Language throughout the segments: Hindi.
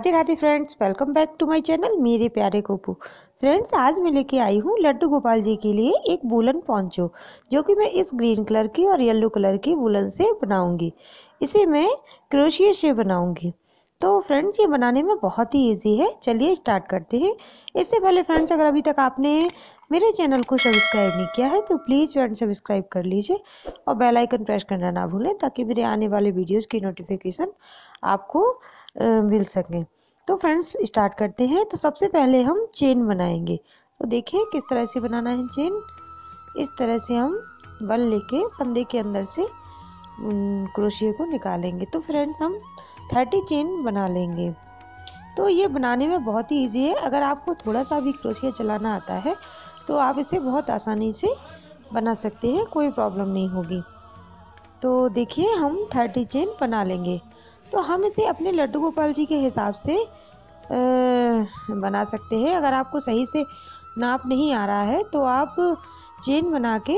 Radhe Radhe friends, welcome back to my channel मेरे प्यारे गोपू। फ्रेंड्स, आज मैं लेके आई हूँ लड्डू गोपाल जी के लिए एक वूलन पोंचो, जो कि मैं इस ग्रीन कलर की और येलो कलर की वूलन से बनाऊंगी। इसे मैं क्रोशिया से बनाऊंगी। तो फ्रेंड्स, ये बनाने में बहुत ही इजी है। चलिए स्टार्ट करते हैं। इससे पहले फ्रेंड्स, अगर अभी तक आपने मेरे चैनल को सब्सक्राइब नहीं किया है तो प्लीज़ फ्रेंड्स सब्सक्राइब कर लीजिए और बेल आइकन प्रेस करना ना भूलें, ताकि मेरे आने वाले वीडियोज़ की नोटिफिकेशन आपको मिल सके। तो फ्रेंड्स स्टार्ट करते हैं। तो सबसे पहले हम चेन बनाएंगे। तो देखिए किस तरह से बनाना है चेन। इस तरह से हम बल लेके फंदे के अंदर से क्रोशिया को निकालेंगे। तो फ्रेंड्स हम 30 चेन बना लेंगे। तो ये बनाने में बहुत ही इजी है। अगर आपको थोड़ा सा भी क्रोशिया चलाना आता है तो आप इसे बहुत आसानी से बना सकते हैं, कोई प्रॉब्लम नहीं होगी। तो देखिए हम 30 चेन बना लेंगे। तो हम इसे अपने लड्डू गोपाल जी के हिसाब से बना सकते हैं। अगर आपको सही से नाप नहीं आ रहा है तो आप चेन बना के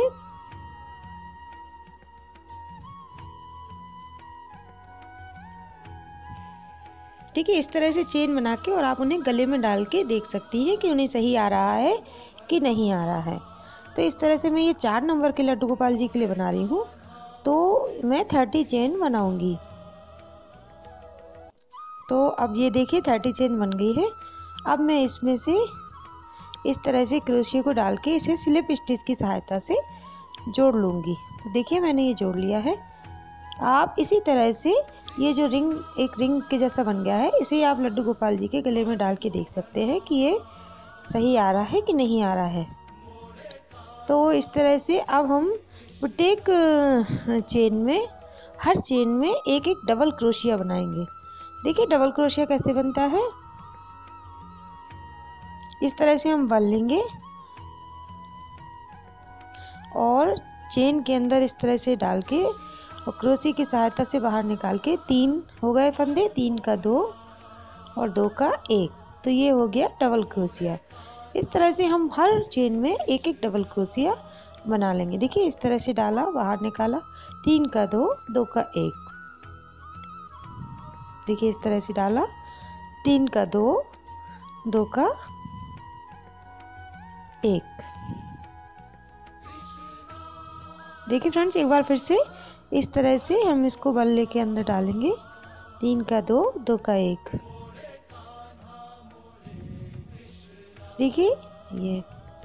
ठीक है, इस तरह से चेन बना के और आप उन्हें गले में डाल के देख सकती हैं कि उन्हें सही आ रहा है कि नहीं आ रहा है। तो इस तरह से मैं ये 4 नंबर के लड्डू गोपाल जी के लिए बना रही हूँ। तो मैं 30 चेन बनाऊंगी। तो अब ये देखिए 30 चेन बन गई है। अब मैं इसमें से इस तरह से क्रोशिया को डाल के इसे स्लिप स्टिच की सहायता से जोड़ लूँगी। तो देखिए मैंने ये जोड़ लिया है। आप इसी तरह से ये जो एक रिंग के जैसा बन गया है, इसे आप लड्डू गोपाल जी के गले में डाल के देख सकते हैं कि ये सही आ रहा है कि नहीं आ रहा है। तो इस तरह से अब हम प्रत्येक चेन में, हर चेन में एक एक डबल क्रोशिया बनाएंगे। देखिए डबल क्रोशिया कैसे बनता है। इस तरह से हम बल लेंगे और चेन के अंदर इस तरह से डाल के और क्रोशिया की सहायता से बाहर निकाल के 3 हो गए फंदे, 3 का 2 और 2 का 1। तो ये हो गया डबल क्रोशिया। इस तरह से हम हर चेन में एक एक डबल क्रोशिया बना लेंगे। देखिए इस तरह से डाला, बाहर निकाला, 3 का 2, 2 का 1। देखिए इस तरह से डाला, 3 का 2, 2 का 1। देखिए फ्रेंड्स, एक बार फिर से इस तरह से हम इसको बल लेके अंदर डालेंगे, 3 का 2, 2 का 1। देखिए ये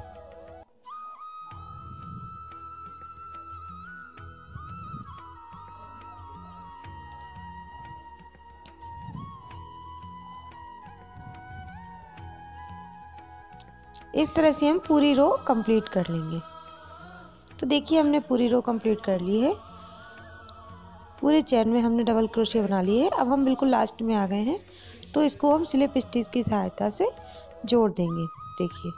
इस तरह से हम पूरी रो कंप्लीट कर लेंगे। तो देखिए हमने पूरी रो कंप्लीट कर ली है। पूरे चेन में हमने डबल क्रोशिया बना लिए है। अब हम बिल्कुल लास्ट में आ गए हैं, तो इसको हम स्लिप स्टिच की सहायता से जोड़ देंगे। देखिए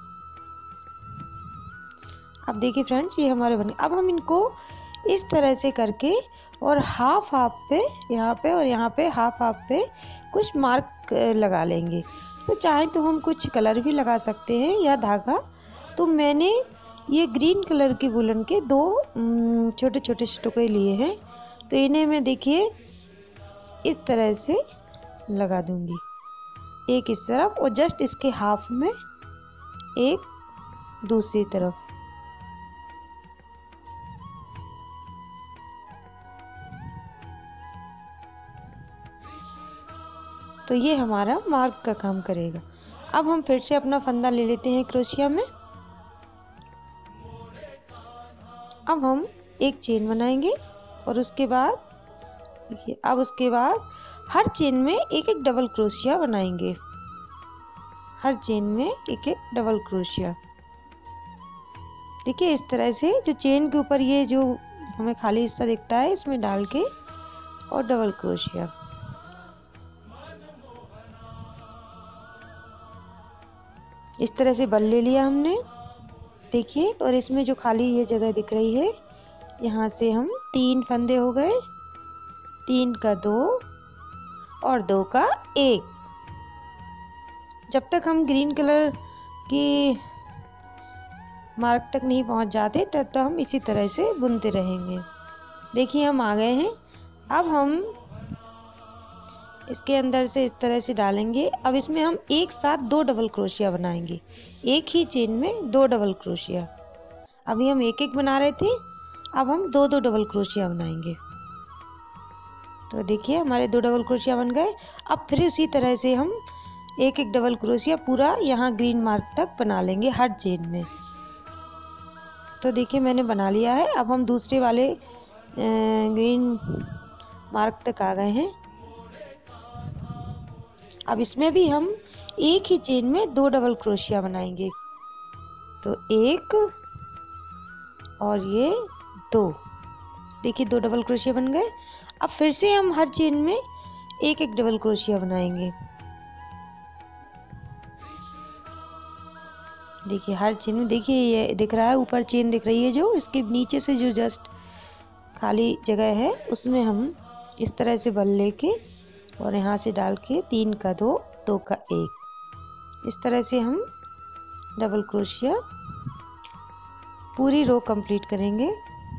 अब देखिए फ्रेंड्स, ये हमारे बने। अब हम इनको इस तरह से करके और हाफ हाफ पे, यहाँ पे और यहाँ पे हाफ हाफ पे कुछ मार्क लगा लेंगे। तो चाहे तो हम कुछ कलर भी लगा सकते हैं या धागा। तो मैंने ये ग्रीन कलर की वूलन के 2 छोटे छोटे से टुकड़े लिए हैं। तो इन्हें मैं देखिए इस तरह से लगा दूंगी, एक इस तरफ और जस्ट इसके हाफ में एक दूसरी तरफ। तो ये हमारा मार्क का काम करेगा। अब हम फिर से अपना फंदा ले लेते हैं क्रोशिया में। अब हम एक चेन बनाएंगे और उसके बाद देखिए, अब उसके बाद हर चेन में एक एक डबल क्रोशिया बनाएंगे। हर चेन में एक एक डबल क्रोशिया। देखिए इस तरह से जो चेन के ऊपर ये जो हमें खाली हिस्सा दिखता है, इसमें डाल के और डबल क्रोशिया। इस तरह से बल ले लिया हमने। देखिए, और इसमें जो खाली ये जगह दिख रही है, यहाँ से हम 3 फंदे हो गए, 3 का 2 और 2 का 1। जब तक हम ग्रीन कलर की मार्क तक नहीं पहुँच जाते तब तक हम इसी तरह से बुनते रहेंगे। देखिए हम आ गए हैं। अब हम इसके अंदर से इस तरह से डालेंगे। अब इसमें हम एक साथ 2 डबल क्रोशिया बनाएंगे, एक ही चेन में 2 डबल क्रोशिया। अभी हम एक एक बना रहे थे, अब हम 2 डबल क्रोशिया बनाएंगे। तो देखिए हमारे 2 डबल क्रोशिया बन गए। अब फिर उसी तरह से हम एक एक डबल क्रोशिया पूरा यहाँ ग्रीन मार्क तक बना लेंगे हर चेन में। तो देखिए मैंने बना लिया है। अब हम दूसरे वाले ग्रीन मार्क तक आ गए हैं। अब इसमें भी हम एक ही चेन में 2 डबल क्रोशिया बनाएंगे। तो एक और ये 2, देखिए 2 डबल क्रोशिया बन गए। अब फिर से हम हर चेन में एक एक डबल क्रोशिया बनाएंगे। देखिए हर चेन में, देखिए ये दिख रहा है ऊपर चेन दिख रही है जो, इसके नीचे से जो जस्ट खाली जगह है उसमें हम इस तरह से बल लेके और यहाँ से डाल के 3 का 2, 2 का 1, इस तरह से हम डबल क्रोशिया पूरी रो कंप्लीट करेंगे।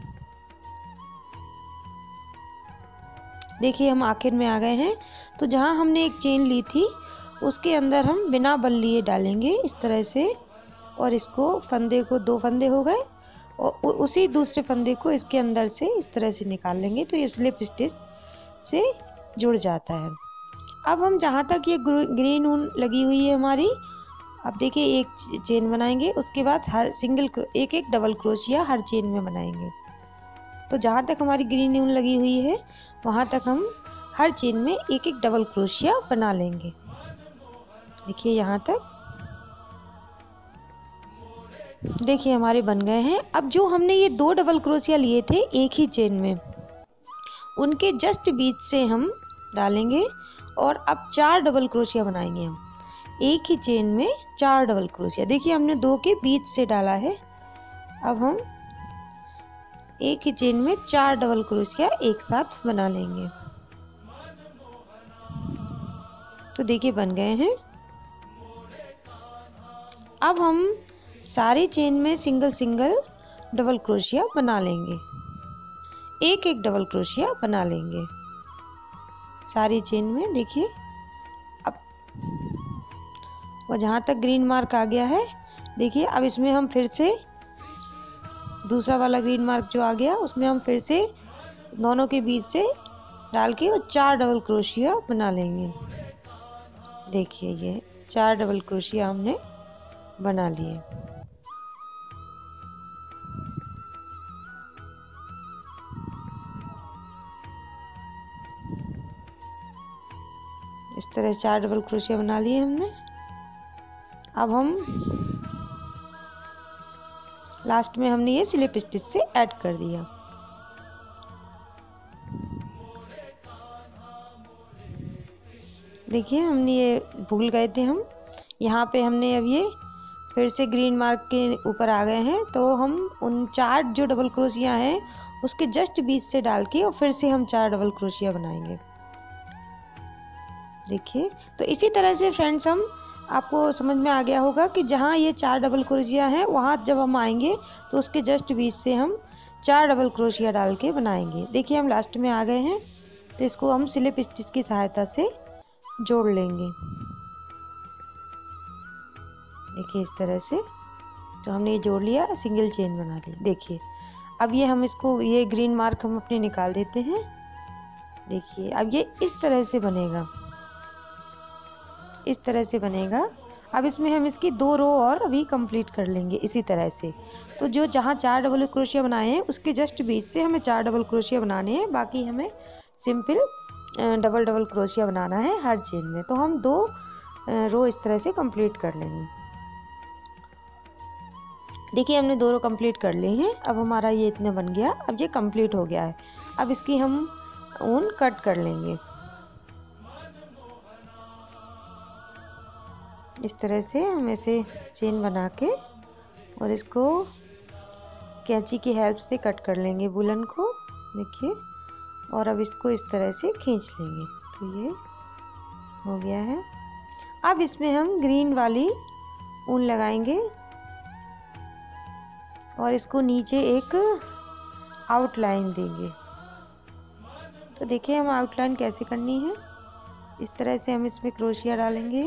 देखिए हम आखिर में आ गए हैं। तो जहाँ हमने एक चेन ली थी उसके अंदर हम बिना बल लिए डालेंगे इस तरह से, और इसको फंदे को 2 फंदे हो गए और उसी दूसरे फंदे को इसके अंदर से इस तरह से निकाल लेंगे तो ये स्लिप स्टिच से जुड़ जाता है। अब हम जहाँ तक ये ग्रीन ऊन लगी हुई है हमारी, अब देखिए एक चेन बनाएंगे, उसके बाद हर एक एक डबल क्रोशिया हर चेन में बनाएंगे। तो जहाँ तक हमारी ग्रीन ऊन लगी हुई है वहाँ तक हम हर चेन में एक एक डबल क्रोशिया बना लेंगे। देखिए यहाँ तक, देखिए हमारे बन गए हैं। अब जो हमने ये 2 डबल क्रोशिया लिए थे एक ही चेन में, उनके जस्ट बीच से हम डालेंगे और अब 4 डबल क्रोशिया बनाएंगे हम एक ही चेन में 4 डबल क्रोशिया। देखिए हमने 2 के बीच से डाला है, अब हम एक ही चेन में 4 डबल क्रोशिया एक साथ बना लेंगे। तो देखिए बन गए हैं। अब हम सारी चेन में सिंगल सिंगल डबल क्रोशिया बना लेंगे, एक एक डबल क्रोशिया बना लेंगे सारी चेन में। देखिए अब, और जहाँ तक ग्रीन मार्क आ गया है, देखिए अब इसमें हम फिर से दूसरा वाला ग्रीन मार्क जो आ गया उसमें हम फिर से दोनों के बीच से डाल के और 4 डबल क्रोशिया बना लेंगे। देखिए ये 4 डबल क्रोशिया हमने बना लिए। इस तरह 4 डबल क्रोशिया बना लिए हमने। अब हम लास्ट में हमने ये स्लिप स्टिच से ऐड कर दिया। देखिए हमने ये भूल गए थे हम, यहाँ पे हमने अब ये फिर से ग्रीन मार्क के ऊपर आ गए हैं, तो हम उन 4 जो डबल क्रोशिया हैं उसके जस्ट बीच से डाल के और फिर से हम 4 डबल क्रोशिया बनाएंगे। देखिए तो इसी तरह से फ्रेंड्स हम, आपको समझ में आ गया होगा कि जहाँ ये 4 डबल क्रोशिया हैं वहाँ जब हम आएंगे तो उसके जस्ट बीच से हम 4 डबल क्रोशिया डाल के बनाएंगे। देखिए हम लास्ट में आ गए हैं, तो इसको हम स्लिप स्टिच की सहायता से जोड़ लेंगे। देखिए इस तरह से तो हमने ये जोड़ लिया, सिंगल चेन बना ली। देखिए अब ये हम इसको, ये ग्रीन मार्क हम अपने निकाल देते हैं। देखिए अब ये इस तरह से बनेगा, इस तरह से बनेगा। अब इसमें हम इसकी 2 रो और अभी कंप्लीट कर लेंगे इसी तरह से। तो जो जहाँ 4 डबल क्रोशिया बनाए हैं उसके जस्ट बीच से हमें 4 डबल क्रोशिया बनाने हैं, बाकी हमें सिंपल डबल क्रोशिया बनाना है हर चेन में। तो हम 2 रो इस तरह से कंप्लीट कर लेंगे। देखिए हमने 2 रो कंप्लीट कर ली हैं। अब हमारा ये इतना बन गया, अब ये कंप्लीट हो गया है। अब इसकी हम ऊन कट कर लेंगे इस तरह से। हम ऐसे चेन बना के और इसको कैंची की हेल्प से कट कर लेंगे वूलन को। देखिए, और अब इसको इस तरह से खींच लेंगे। तो ये हो गया है। अब इसमें हम ग्रीन वाली ऊन लगाएंगे और इसको नीचे एक आउटलाइन देंगे। तो देखिए हम आउटलाइन कैसे करनी है। इस तरह से हम इसमें क्रोशिया डालेंगे।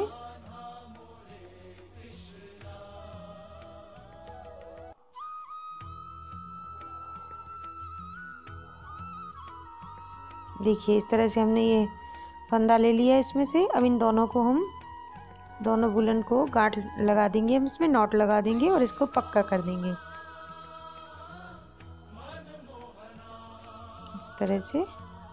देखिए इस तरह से हमने ये फंदा ले लिया इसमें से। अब इन दोनों को हम दोनों वूलन को गांठ लगा देंगे, हम इसमें नॉट लगा देंगे और इसको पक्का कर देंगे इस तरह से।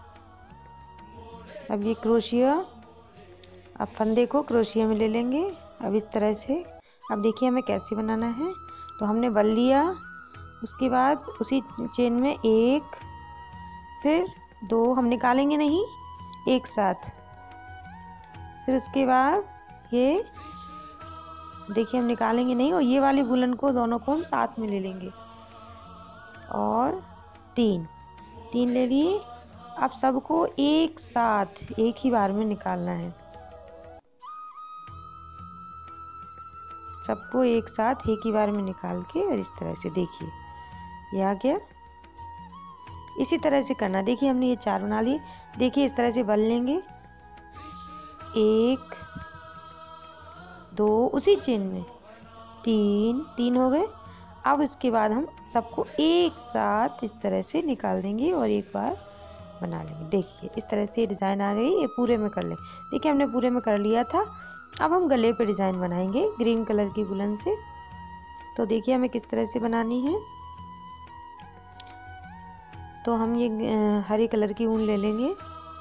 अब ये क्रोशिया, अब फंदे को क्रोशिया में ले लेंगे। अब इस तरह से, अब देखिए हमें कैसे बनाना है। तो हमने बल लिया, उसके बाद उसी चेन में एक, फिर दो, हम निकालेंगे नहीं एक साथ। फिर उसके बाद ये देखिए हम निकालेंगे नहीं, और ये वाली वूलन को दोनों को हम साथ में ले लेंगे। और तीन ले लिए। अब सबको एक साथ एक ही बार में निकालना है, सबको एक साथ एक ही बार में निकाल के, और इस तरह से देखिए ये आ गया। इसी तरह से करना। देखिए हमने ये 4 बना लिए। देखिए इस तरह से बल लेंगे, 1 2, उसी चेन में 3 हो गए। अब इसके बाद हम सबको एक साथ इस तरह से निकाल देंगे और एक बार बना लेंगे। देखिए इस तरह से डिज़ाइन आ गई। ये पूरे में कर लें। देखिए हमने पूरे में कर लिया था। अब हम गले पे डिज़ाइन बनाएंगे ग्रीन कलर की वूलन से। तो देखिए हमें किस तरह से बनानी है। तो हम ये हरे कलर की ऊन ले लेंगे।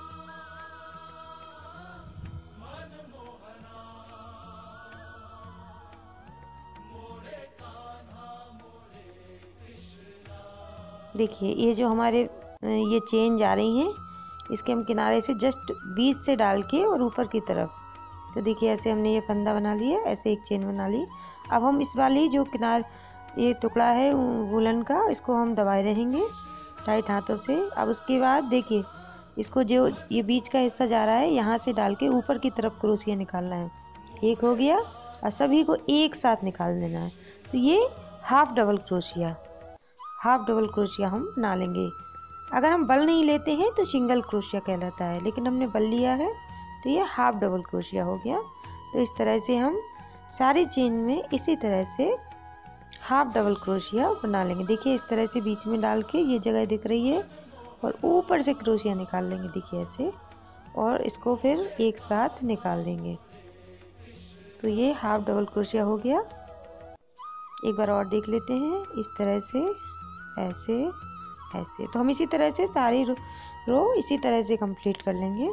देखिए ये जो हमारे ये चेन जा रही हैं, इसके हम किनारे से जस्ट बीच से डाल के और ऊपर की तरफ। तो देखिए ऐसे हमने ये फंदा बना लिया, ऐसे एक चेन बना ली। अब हम इस वाली जो किनार ये टुकड़ा है वूलन का, इसको हम दबाए रहेंगे टाइट हाथों से। अब उसके बाद देखिए इसको जो ये बीच का हिस्सा जा रहा है, यहाँ से डाल के ऊपर की तरफ क्रोशिया निकालना है। एक हो गया, और सभी को एक साथ निकाल देना है। तो ये हाफ डबल क्रोशिया हम बना लेंगे। अगर हम बल नहीं लेते हैं तो सिंगल क्रोशिया कहलाता है, लेकिन हमने बल लिया है तो ये हाफ डबल क्रोशिया हो गया। तो इस तरह से हम सारी चेन में इसी तरह से हाफ डबल क्रोशिया बना लेंगे। देखिए इस तरह से बीच में डाल के ये जगह दिख रही है, और ऊपर से क्रोशिया निकाल लेंगे। देखिए ऐसे, और इसको फिर एक साथ निकाल देंगे। तो ये हाफ डबल क्रोशिया हो गया। एक बार और देख लेते हैं। इस तरह से ऐसे ऐसे, तो हम इसी तरह से सारी रो इसी तरह से कंप्लीट कर लेंगे।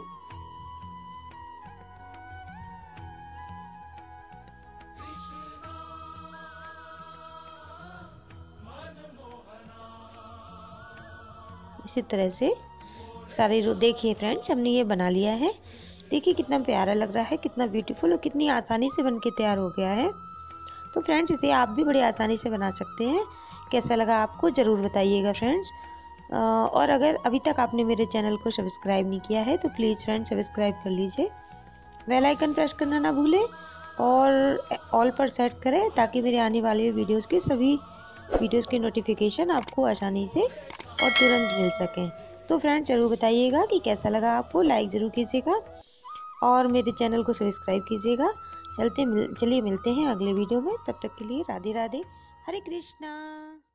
इसी तरह से सारी रो। देखिए फ्रेंड्स हमने ये बना लिया है। देखिए कितना प्यारा लग रहा है, कितना ब्यूटीफुल, और कितनी आसानी से बनके तैयार हो गया है। तो फ्रेंड्स इसे आप भी बड़ी आसानी से बना सकते हैं। कैसा लगा आपको ज़रूर बताइएगा फ्रेंड्स। और अगर अभी तक आपने मेरे चैनल को सब्सक्राइब नहीं किया है तो प्लीज़ फ्रेंड्स सब्सक्राइब कर लीजिए। बेल आइकन प्रेस करना ना भूलें, और ऑल पर सेट करें, ताकि मेरे आने वाले वीडियोज़ के सभी वीडियोज़ की नोटिफिकेशन आपको आसानी से और तुरंत मिल सकें। तो फ्रेंड्स ज़रूर बताइएगा कि कैसा लगा आपको, लाइक ज़रूर कीजिएगा और मेरे चैनल को सब्सक्राइब कीजिएगा। चलिए मिलते हैं अगले वीडियो में। तब तक के लिए राधे राधे, हरे कृष्णा।